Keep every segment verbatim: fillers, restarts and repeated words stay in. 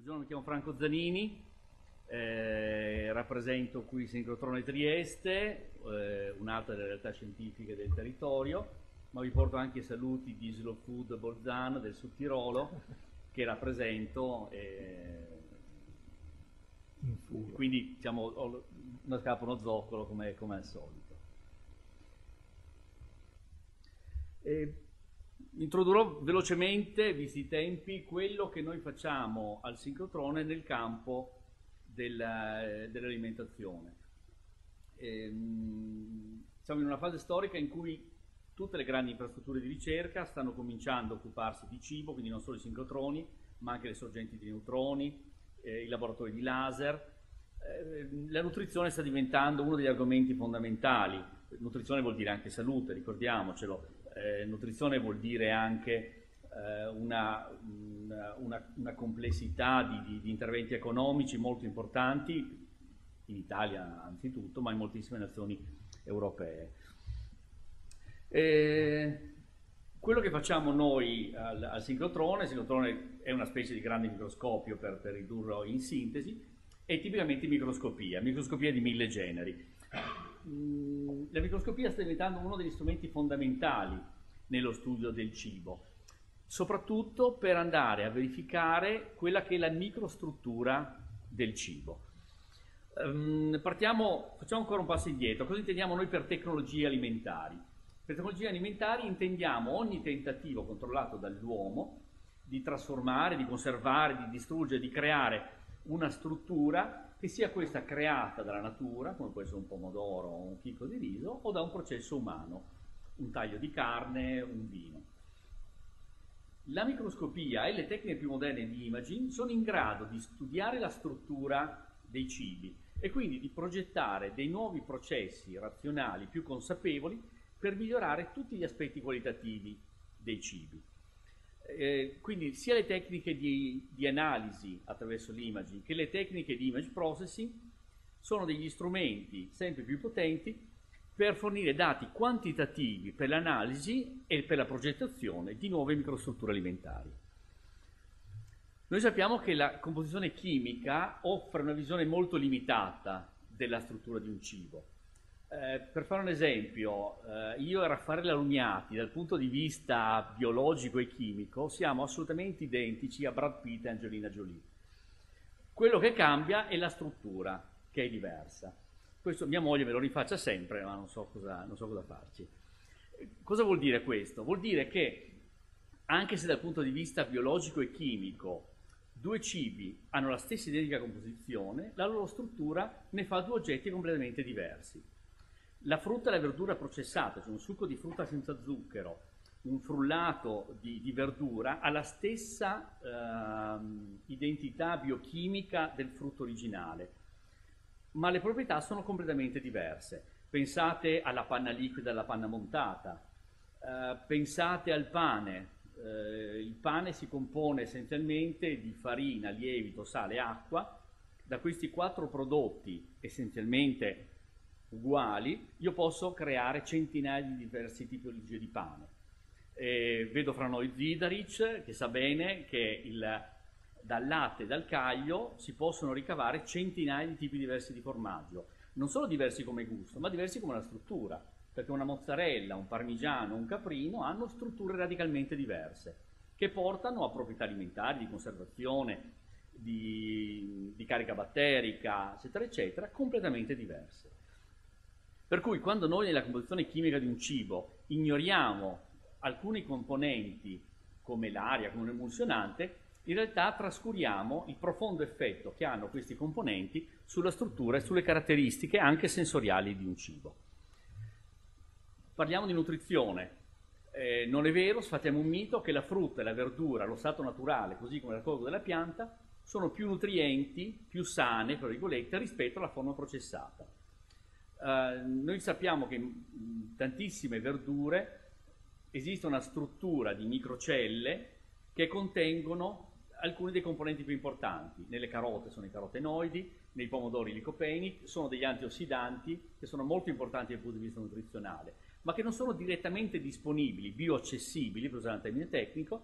Buongiorno, mi chiamo Franco Zanini, eh, rappresento qui Sincrotrone Trieste, eh, un'altra delle realtà scientifiche del territorio, ma vi porto anche i saluti di Slow Food Bolzano del Sud Tirolo, che rappresento, eh, quindi diciamo, ho una scatola, uno zoccolo come, come al solito. E introdurrò velocemente, visti i tempi, quello che noi facciamo al sincrotrone nel campo della, dell'alimentazione. Ehm, siamo in una fase storica in cui tutte le grandi infrastrutture di ricerca stanno cominciando a occuparsi di cibo, quindi non solo i sincrotroni, ma anche le sorgenti di neutroni, eh, i laboratori di laser. Eh, la nutrizione sta diventando uno degli argomenti fondamentali. Nutrizione vuol dire anche salute, ricordiamocelo. Eh, nutrizione vuol dire anche eh, una, una, una, una complessità di, di, di interventi economici molto importanti, in Italia anzitutto, ma in moltissime nazioni europee. Eh, quello che facciamo noi al, al sincrotrone, il sincrotrone è una specie di grande microscopio per, per ridurlo in sintesi, è tipicamente microscopia, microscopia di mille generi. La microscopia sta diventando uno degli strumenti fondamentali nello studio del cibo, soprattutto per andare a verificare quella che è la microstruttura del cibo. Um, partiamo, facciamo ancora un passo indietro. Cosa intendiamo noi per tecnologie alimentari? Per tecnologie alimentari intendiamo ogni tentativo controllato dall'uomo di trasformare, di conservare, di distruggere, di creare una struttura che sia questa creata dalla natura, come può essere un pomodoro o un chicco di riso, o da un processo umano, un taglio di carne, un vino. La microscopia e le tecniche più moderne di imaging sono in grado di studiare la struttura dei cibi e quindi di progettare dei nuovi processi razionali più consapevoli per migliorare tutti gli aspetti qualitativi dei cibi. Eh, quindi sia le tecniche di, di analisi attraverso l'imaging che le tecniche di image processing sono degli strumenti sempre più potenti per fornire dati quantitativi per l'analisi e per la progettazione di nuove microstrutture alimentari. Noi sappiamo che la composizione chimica offre una visione molto limitata della struttura di un cibo. Eh, per fare un esempio, eh, io e Raffaele Lugnati, dal punto di vista biologico e chimico, siamo assolutamente identici a Brad Pitt e Angelina Jolie. Quello che cambia è la struttura, che è diversa. Questo mia moglie me lo rifaccia sempre, ma non so cosa, non so cosa farci. Cosa vuol dire questo? Vuol dire che, anche se dal punto di vista biologico e chimico due cibi hanno la stessa identica composizione, la loro struttura ne fa due oggetti completamente diversi. La frutta e la verdura processata, cioè un succo di frutta senza zucchero, un frullato di, di verdura, ha la stessa eh, identità biochimica del frutto originale, ma le proprietà sono completamente diverse. Pensate alla panna liquida e alla panna montata, eh, pensate al pane. Eh, il pane si compone essenzialmente di farina, lievito, sale e acqua. Da questi quattro prodotti essenzialmente uguali, io posso creare centinaia di diversi tipologie di pane. Eh, vedo fra noi Zidaric, che sa bene che il, dal latte e dal caglio si possono ricavare centinaia di tipi diversi di formaggio, non solo diversi come gusto, ma diversi come la struttura, perché una mozzarella, un parmigiano, un caprino hanno strutture radicalmente diverse, che portano a proprietà alimentari, di conservazione, di, di carica batterica, eccetera, eccetera, completamente diverse. Per cui quando noi nella composizione chimica di un cibo ignoriamo alcuni componenti come l'aria, come un emulsionante, in realtà trascuriamo il profondo effetto che hanno questi componenti sulla struttura e sulle caratteristiche anche sensoriali di un cibo. Parliamo di nutrizione. Eh, non è vero, sfatiamo un mito, che la frutta e la verdura, lo stato naturale, così come il raccolto della pianta, sono più nutrienti, più sane, tra virgolette, rispetto alla forma processata. Uh, noi sappiamo che in tantissime verdure esiste una struttura di microcelle che contengono alcuni dei componenti più importanti. Nelle carote sono i carotenoidi, nei pomodori i licopeni, sono degli antiossidanti che sono molto importanti dal punto di vista nutrizionale, ma che non sono direttamente disponibili, bioaccessibili, per usare un termine tecnico,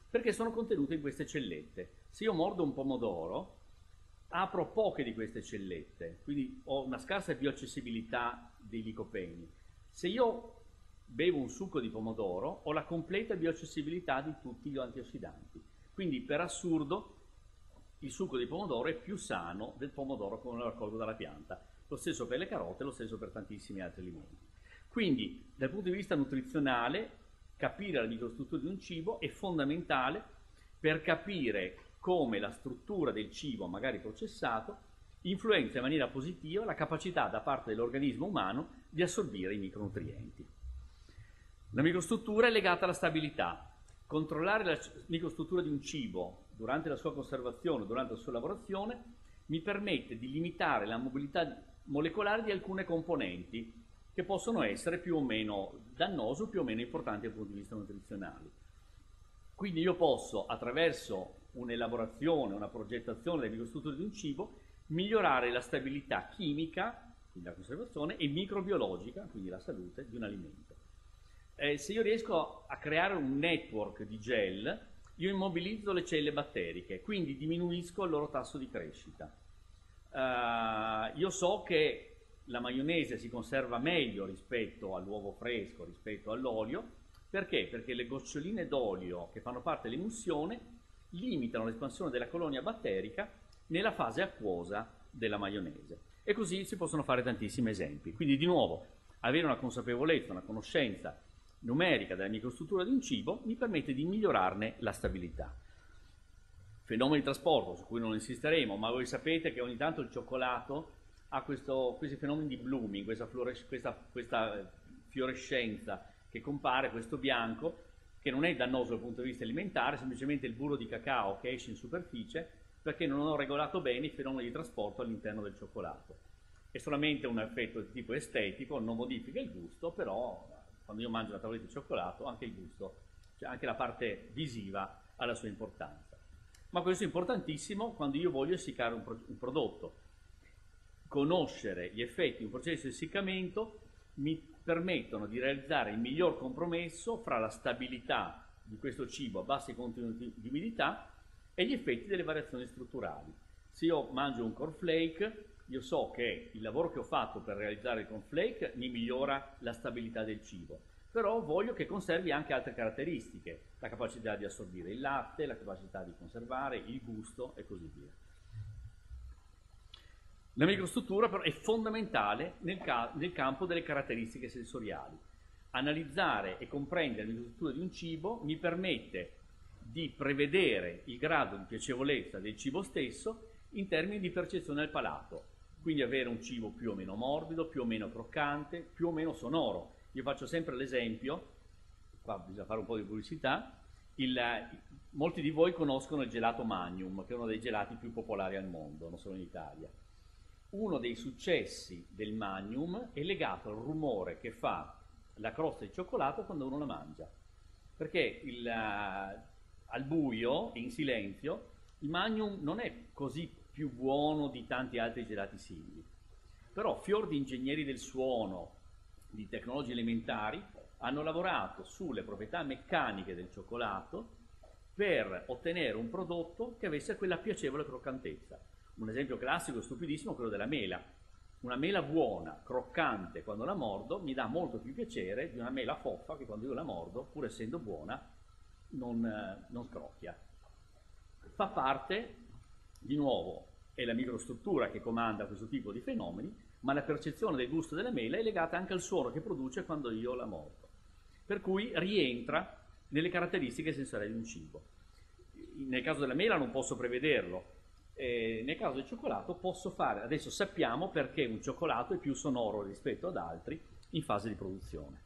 Perché sono contenute in queste cellette. Se io mordo un pomodoro, apro poche di queste cellette, quindi ho una scarsa bioaccessibilità dei licopeni. Se io bevo un succo di pomodoro, ho la completa bioaccessibilità di tutti gli antiossidanti. Quindi, per assurdo, il succo di pomodoro è più sano del pomodoro come lo raccolgo dalla pianta. Lo stesso per le carote, lo stesso per tantissimi altri alimenti. Quindi, dal punto di vista nutrizionale, capire la microstruttura di un cibo è fondamentale per capire come la struttura del cibo, magari processato, influenza in maniera positiva la capacità da parte dell'organismo umano di assorbire i micronutrienti. La microstruttura è legata alla stabilità. Controllare la microstruttura di un cibo durante la sua conservazione, durante la sua lavorazione, mi permette di limitare la mobilità molecolare di alcune componenti che possono essere più o meno dannose o più o meno importanti dal punto di vista nutrizionale. Quindi io posso, attraverso un'elaborazione, una progettazione delle microstrutture di un cibo, migliorare la stabilità chimica, quindi la conservazione, e microbiologica, quindi la salute, di un alimento. Eh, se io riesco a creare un network di gel, io immobilizzo le celle batteriche, quindi diminuisco il loro tasso di crescita. Uh, io so che la maionese si conserva meglio rispetto all'uovo fresco, rispetto all'olio. Perché? Perché le goccioline d'olio che fanno parte dell'emulsione limitano l'espansione della colonia batterica nella fase acquosa della maionese. E così si possono fare tantissimi esempi. Quindi, di nuovo, avere una consapevolezza, una conoscenza numerica della microstruttura di un cibo mi permette di migliorarne la stabilità. Fenomeni di trasporto su cui non insisteremo, ma voi sapete che ogni tanto il cioccolato ha questo, questi fenomeni di blooming, questa, questa, questa fiorescenza che compare, questo bianco, che non è dannoso dal punto di vista alimentare, semplicemente il burro di cacao che esce in superficie perché non ho regolato bene i fenomeni di trasporto all'interno del cioccolato. È solamente un effetto di tipo estetico, non modifica il gusto, però quando io mangio una tavoletta di cioccolato anche il gusto, cioè anche la parte visiva ha la sua importanza. Ma questo è importantissimo quando io voglio essiccare un, pro un prodotto. Conoscere gli effetti di un processo di essiccamento mi permettono di realizzare il miglior compromesso fra la stabilità di questo cibo a bassi contenuti di umidità e gli effetti delle variazioni strutturali. Se io mangio un cornflake, io so che il lavoro che ho fatto per realizzare il cornflake mi migliora la stabilità del cibo, però voglio che conservi anche altre caratteristiche, la capacità di assorbire il latte, la capacità di conservare il gusto e così via. La microstruttura però è fondamentale nel, ca nel campo delle caratteristiche sensoriali. Analizzare e comprendere la microstruttura di un cibo mi permette di prevedere il grado di piacevolezza del cibo stesso in termini di percezione al palato, quindi avere un cibo più o meno morbido, più o meno croccante, più o meno sonoro. Io faccio sempre l'esempio, qua bisogna fare un po' di pubblicità, il, molti di voi conoscono il gelato Magnum, che è uno dei gelati più popolari al mondo, non solo in Italia. Uno dei successi del Magnum è legato al rumore che fa la crosta di cioccolato quando uno la mangia, perché il, uh, al buio e in silenzio il Magnum non è così più buono di tanti altri gelati simili, però fior di ingegneri del suono, di tecnologie elementari, hanno lavorato sulle proprietà meccaniche del cioccolato per ottenere un prodotto che avesse quella piacevole croccantezza. Un esempio classico e stupidissimo è quello della mela. Una mela buona, croccante, quando la mordo, mi dà molto più piacere di una mela foffa che quando io la mordo, pur essendo buona, non, eh, non scrocchia. Fa parte, di nuovo, è la microstruttura che comanda questo tipo di fenomeni, ma la percezione del gusto della mela è legata anche al suono che produce quando io la mordo. Per cui rientra nelle caratteristiche sensoriali di un cibo. Nel caso della mela non posso prevederlo, eh, nel caso del cioccolato posso fare, adesso sappiamo perché un cioccolato è più sonoro rispetto ad altri in fase di produzione.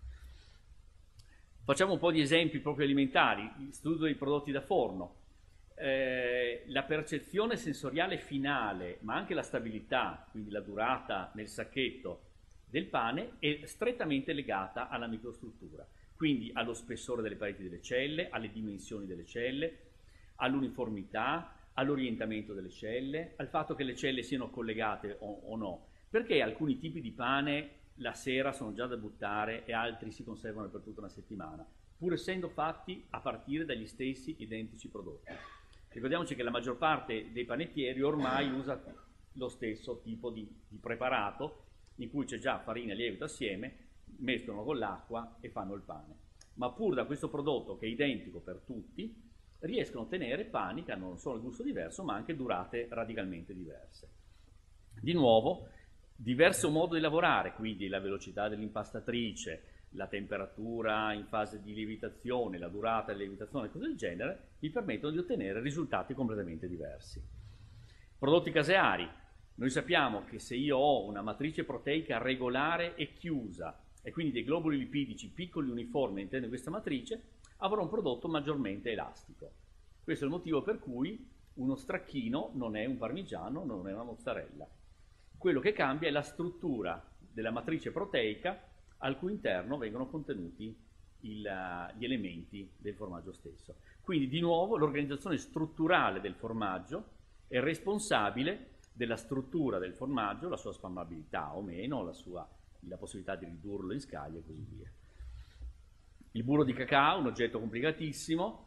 Facciamo un po' di esempi proprio alimentari, studio dei prodotti da forno. Eh, la percezione sensoriale finale, ma anche la stabilità, quindi la durata nel sacchetto del pane, è strettamente legata alla microstruttura, quindi allo spessore delle pareti delle celle, alle dimensioni delle celle, all'uniformità, all'orientamento delle celle, al fatto che le celle siano collegate o, o no, perché alcuni tipi di pane la sera sono già da buttare e altri si conservano per tutta una settimana, pur essendo fatti a partire dagli stessi identici prodotti. Ricordiamoci che la maggior parte dei panettieri ormai usa lo stesso tipo di, di preparato, in cui c'è già farina e lievito assieme, mescolano con l'acqua e fanno il pane. Ma pur da questo prodotto, che è identico per tutti, riescono a ottenere pani che hanno non solo il gusto diverso, ma anche durate radicalmente diverse. Di nuovo, diverso modo di lavorare, quindi la velocità dell'impastatrice, la temperatura in fase di lievitazione, la durata della lievitazione e cose del genere, vi permettono di ottenere risultati completamente diversi. Prodotti caseari. Noi sappiamo che se io ho una matrice proteica regolare e chiusa, e quindi dei globuli lipidici piccoli e uniformi all'interno di questa matrice, avrò un prodotto maggiormente elastico. Questo è il motivo per cui uno stracchino non è un parmigiano, non è una mozzarella. Quello che cambia è la struttura della matrice proteica al cui interno vengono contenuti il, gli elementi del formaggio stesso. Quindi di nuovo l'organizzazione strutturale del formaggio è responsabile della struttura del formaggio, la sua spammabilità o meno, la, sua, la possibilità di ridurlo in scaglie e così via. Il burro di cacao, un oggetto complicatissimo.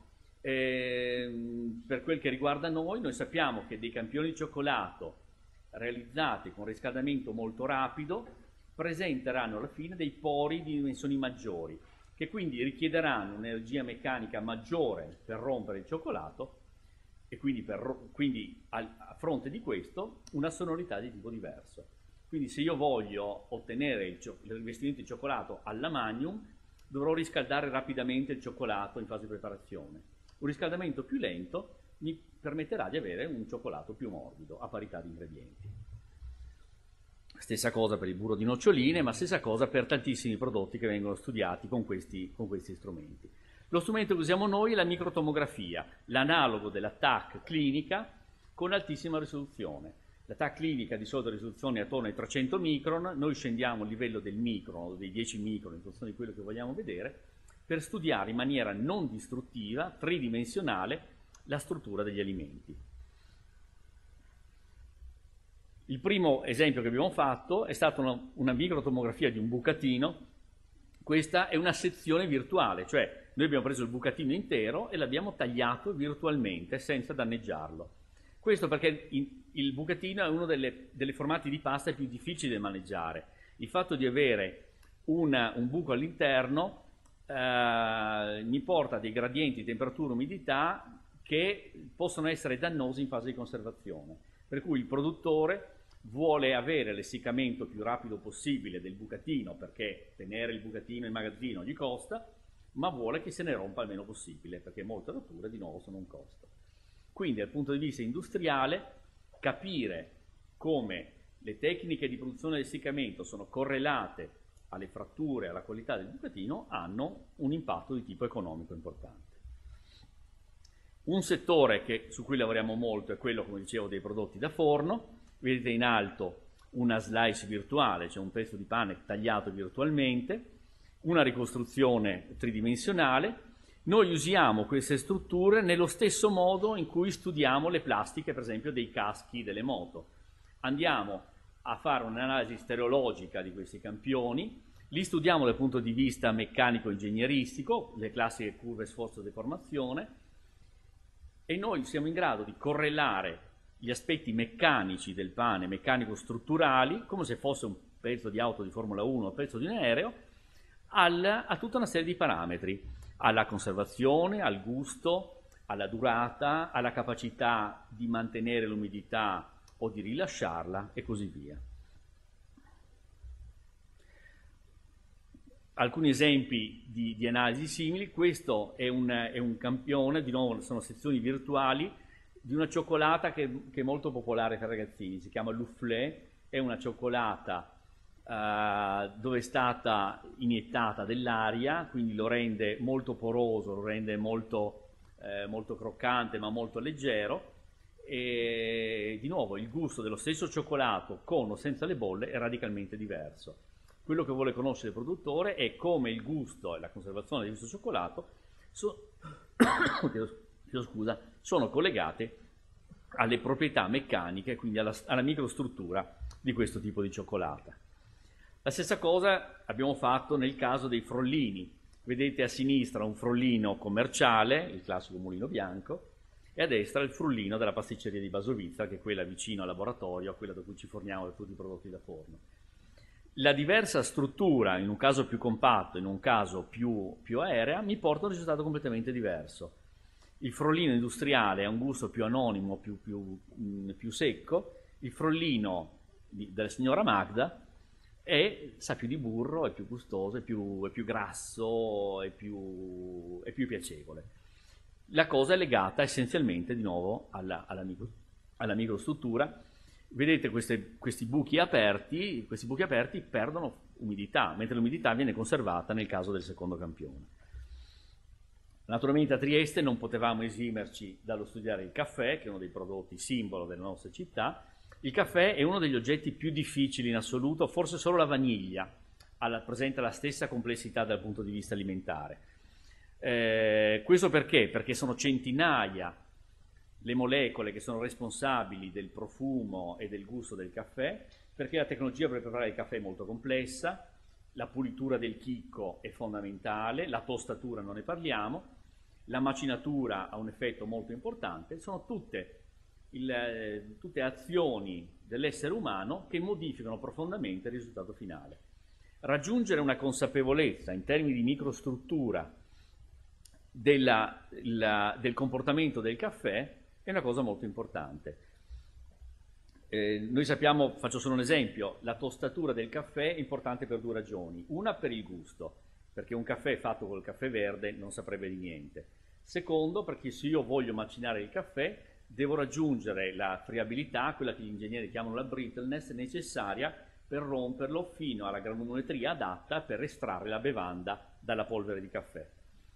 Eh, per quel che riguarda noi, noi sappiamo che dei campioni di cioccolato realizzati con riscaldamento molto rapido presenteranno alla fine dei pori di dimensioni maggiori, che quindi richiederanno un'energia meccanica maggiore per rompere il cioccolato e quindi, per, quindi a, a fronte di questo una sonorità di tipo diverso. Quindi se io voglio ottenere il, il rivestimento di cioccolato alla Magnum, dovrò riscaldare rapidamente il cioccolato in fase di preparazione. Un riscaldamento più lento mi permetterà di avere un cioccolato più morbido a parità di ingredienti. Stessa cosa per il burro di noccioline, ma stessa cosa per tantissimi prodotti che vengono studiati con questi, con questi strumenti. Lo strumento che usiamo noi è la microtomografia, l'analogo della T A C clinica con altissima risoluzione. La T A C clinica di solito risoluzione è attorno ai trecento micron, noi scendiamo a livello del micron o dei dieci micron in funzione di quello che vogliamo vedere, per studiare in maniera non distruttiva, tridimensionale, la struttura degli alimenti. Il primo esempio che abbiamo fatto è stata una, una microtomografia di un bucatino. Questa è una sezione virtuale, cioè noi abbiamo preso il bucatino intero e l'abbiamo tagliato virtualmente senza danneggiarlo. Questo perché in, il bucatino è uno delle, delle formati di pasta più difficili da maneggiare. Il fatto di avere una, un buco all'interno eh, mi porta a dei gradienti di temperatura e umidità che possono essere dannosi in fase di conservazione. Per cui il produttore vuole avere l'essiccamento più rapido possibile del bucatino, perché tenere il bucatino in magazzino gli costa, ma vuole che se ne rompa il meno possibile, perché molte rotture di nuovo sono un costo. Quindi dal punto di vista industriale, capire come le tecniche di produzione dell'essiccamento sono correlate alle fratture e alla qualità del bucatino hanno un impatto di tipo economico importante. Un settore che, su cui lavoriamo molto è quello, come dicevo, dei prodotti da forno. Vedete in alto una slice virtuale, cioè un pezzo di pane tagliato virtualmente, una ricostruzione tridimensionale. Noi usiamo queste strutture nello stesso modo in cui studiamo le plastiche, per esempio, dei caschi delle moto. Andiamo a fare un'analisi stereologica di questi campioni, li studiamo dal punto di vista meccanico-ingegneristico, le classiche curve sforzo-deformazione, e noi siamo in grado di correlare gli aspetti meccanici del pane, meccanico-strutturali, come se fosse un pezzo di auto di Formula uno o un pezzo di un aereo, al, a tutta una serie di parametri, alla conservazione, al gusto, alla durata, alla capacità di mantenere l'umidità o di rilasciarla e così via. Alcuni esempi di, di analisi simili. Questo è un, è un campione, di nuovo sono sezioni virtuali, di una cioccolata che, che è molto popolare tra i ragazzini, si chiama Loufflé, è una cioccolata uh, dove è stata iniettata dell'aria, quindi lo rende molto poroso, lo rende molto, eh, molto croccante ma molto leggero, e di nuovo il gusto dello stesso cioccolato con o senza le bolle è radicalmente diverso. Quello che vuole conoscere il produttore è come il gusto e la conservazione di questo cioccolato so, chiedo scusa, sono collegate alle proprietà meccaniche, quindi alla, alla microstruttura di questo tipo di cioccolata. La stessa cosa abbiamo fatto nel caso dei frollini. Vedete a sinistra un frollino commerciale, il classico mulino bianco, e a destra il frullino della pasticceria di Basovizza, che è quella vicino al laboratorio, quella da cui ci forniamo di tutti i prodotti da forno. La diversa struttura, in un caso più compatto, in un caso più, più aerea, mi porta a un risultato completamente diverso. Il frollino industriale ha un gusto più anonimo, più, più, mh, più secco. Il frollino di, della signora Magda è, sa più di burro, è più gustoso, è più, è più grasso, è più, è più piacevole. La cosa è legata essenzialmente di nuovo alla, alla, micro, alla microstruttura. Vedete queste, questi buchi aperti, questi buchi aperti perdono umidità, mentre l'umidità viene conservata nel caso del secondo campione. Naturalmente a Trieste non potevamo esimerci dallo studiare il caffè, che è uno dei prodotti simbolo delle nostre città. Il caffè è uno degli oggetti più difficili in assoluto, forse solo la vaniglia alla, presenta la stessa complessità dal punto di vista alimentare. Eh, questo perché? Perché sono centinaia le molecole che sono responsabili del profumo e del gusto del caffè, perché la tecnologia per preparare il caffè è molto complessa, la pulitura del chicco è fondamentale, la tostatura non ne parliamo, la macinatura ha un effetto molto importante, sono tutte, il, tutte azioni dell'essere umano che modificano profondamente il risultato finale. Raggiungere una consapevolezza in termini di microstruttura della, la, del comportamento del caffè è una cosa molto importante. Eh, noi sappiamo, faccio solo un esempio, la tostatura del caffè è importante per due ragioni. Una, per il gusto, perché un caffè fatto col caffè verde non saprebbe di niente. Secondo, perché se io voglio macinare il caffè devo raggiungere la friabilità, quella che gli ingegneri chiamano la brittleness, necessaria per romperlo fino alla granulometria adatta per estrarre la bevanda dalla polvere di caffè.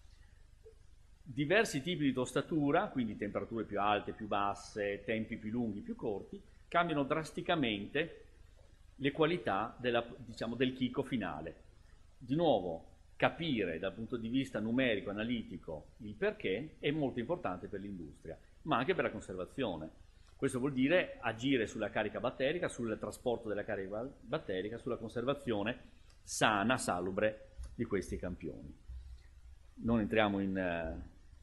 Diversi tipi di tostatura, quindi temperature più alte, più basse, tempi più lunghi, più corti, cambiano drasticamente le qualità della, diciamo, del chicco finale. Di nuovo, capire dal punto di vista numerico, analitico, il perché è molto importante per l'industria, ma anche per la conservazione. Questo vuol dire agire sulla carica batterica, sul trasporto della carica batterica, sulla conservazione sana, salubre di questi campioni. Non entriamo in...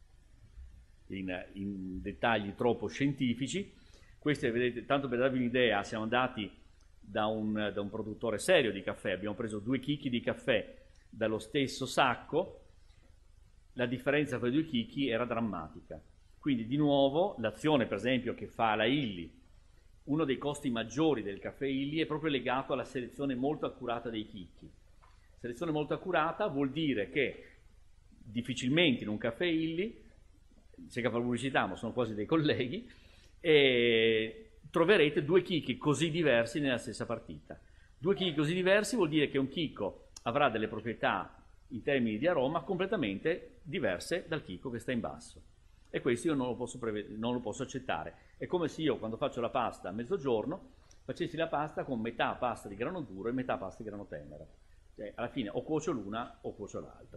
In, in dettagli troppo scientifici. Queste, vedete, tanto per darvi un'idea, siamo andati da un, da un produttore serio di caffè, abbiamo preso due chicchi di caffè dallo stesso sacco, la differenza tra i due chicchi era drammatica. Quindi di nuovo l'azione per esempio che fa la Illy, uno dei costi maggiori del caffè Illy è proprio legato alla selezione molto accurata dei chicchi. Selezione molto accurata vuol dire che difficilmente in un caffè Illy, se che fa pubblicità ma sono quasi dei colleghi, e troverete due chicchi così diversi nella stessa partita. Due chicchi così diversi vuol dire che un chicco avrà delle proprietà in termini di aroma completamente diverse dal chicco che sta in basso, e questo io non lo posso, non lo posso accettare. È come se io quando faccio la pasta a mezzogiorno facessi la pasta con metà pasta di grano duro e metà pasta di grano tenero, cioè, alla fine o cuocio l'una o cuocio l'altra.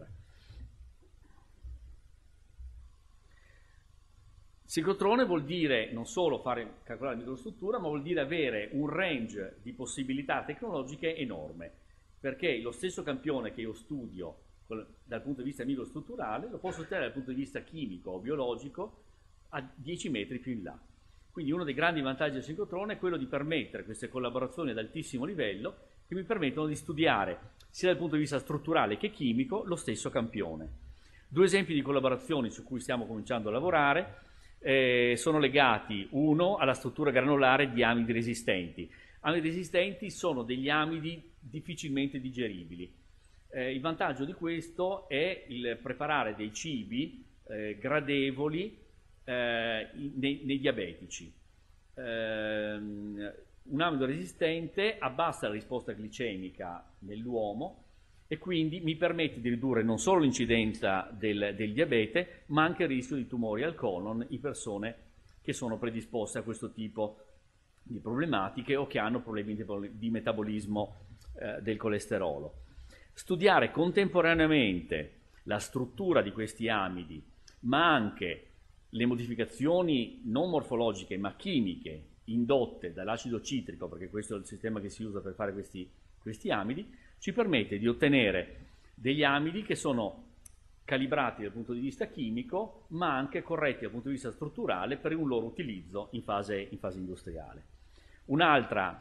Ciclotrone vuol dire non solo fare calcolare la microstruttura, ma vuol dire avere un range di possibilità tecnologiche enorme, perché lo stesso campione che io studio dal punto di vista microstrutturale lo posso studiare dal punto di vista chimico o biologico a dieci metri più in là. Quindi uno dei grandi vantaggi del ciclotrone è quello di permettere queste collaborazioni ad altissimo livello che mi permettono di studiare sia dal punto di vista strutturale che chimico lo stesso campione. Due esempi di collaborazioni su cui stiamo cominciando a lavorare Eh, sono legati, uno, alla struttura granulare di amidi resistenti. Amidi resistenti sono degli amidi difficilmente digeribili. Eh, il vantaggio di questo è il preparare dei cibi eh, gradevoli eh, nei, nei diabetici. Eh, un amido resistente abbassa la risposta glicemica nell'uomo e quindi mi permette di ridurre non solo l'incidenza del, del diabete, ma anche il rischio di tumori al colon in persone che sono predisposte a questo tipo di problematiche o che hanno problemi di metabolismo eh, del colesterolo. Studiare contemporaneamente la struttura di questi amidi, ma anche le modificazioni non morfologiche ma chimiche indotte dall'acido citrico, perché questo è il sistema che si usa per fare questi questi amidi, ci permette di ottenere degli amidi che sono calibrati dal punto di vista chimico, ma anche corretti dal punto di vista strutturale per un loro utilizzo in fase, in fase industriale. Un'altra,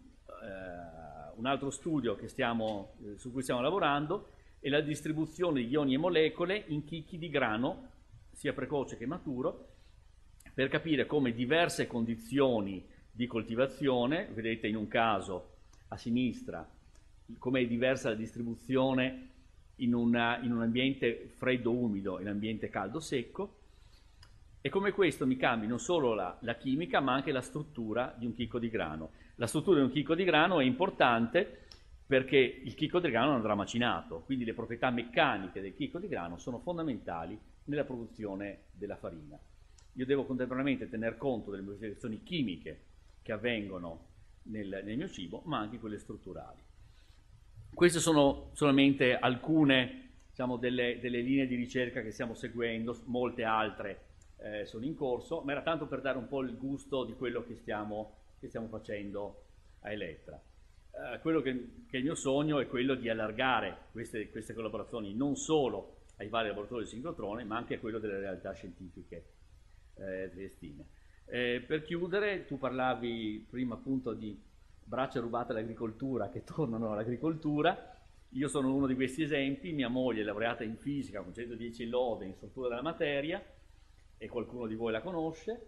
eh, un altro studio che stiamo, eh, su cui stiamo lavorando è la distribuzione di ioni e molecole in chicchi di grano, sia precoce che maturo, per capire come diverse condizioni di coltivazione, vedete in un caso a sinistra come è diversa la distribuzione in, una, in un ambiente freddo-umido e in un ambiente caldo-secco, e come questo mi cambi non solo la, la chimica ma anche la struttura di un chicco di grano. La struttura di un chicco di grano è importante perché il chicco di grano andrà macinato, quindi le proprietà meccaniche del chicco di grano sono fondamentali nella produzione della farina. Io devo contemporaneamente tener conto delle modificazioni chimiche che avvengono nel, nel mio cibo, ma anche quelle strutturali. Queste sono solamente alcune, diciamo, delle, delle linee di ricerca che stiamo seguendo, molte altre eh, sono in corso, ma era tanto per dare un po' il gusto di quello che stiamo, che stiamo facendo a Elettra. Eh, quello che, che è il mio sogno è quello di allargare queste, queste collaborazioni non solo ai vari laboratori di sincrotrone, ma anche a quello delle realtà scientifiche eh, triestine. Eh, per chiudere, tu parlavi prima appunto di braccia rubate all'agricoltura che tornano all'agricoltura. Io sono uno di questi esempi. Mia moglie è laureata in fisica con centodieci lode in struttura della materia, e qualcuno di voi la conosce,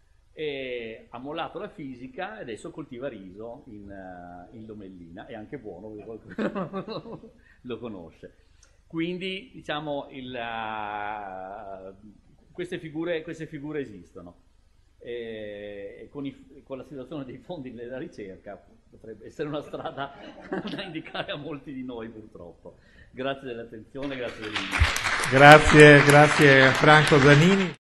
e ha mollato la fisica e adesso coltiva riso in, uh, in Lomellina. È anche buono perché qualcuno lo conosce. Quindi diciamo il, uh, queste, figure, queste figure esistono. E con, i, con la situazione dei fondi nella ricerca potrebbe essere una strada da indicare a molti di noi, purtroppo. Grazie dell'attenzione, grazie dell'invito. Grazie, grazie a Franco Zanini.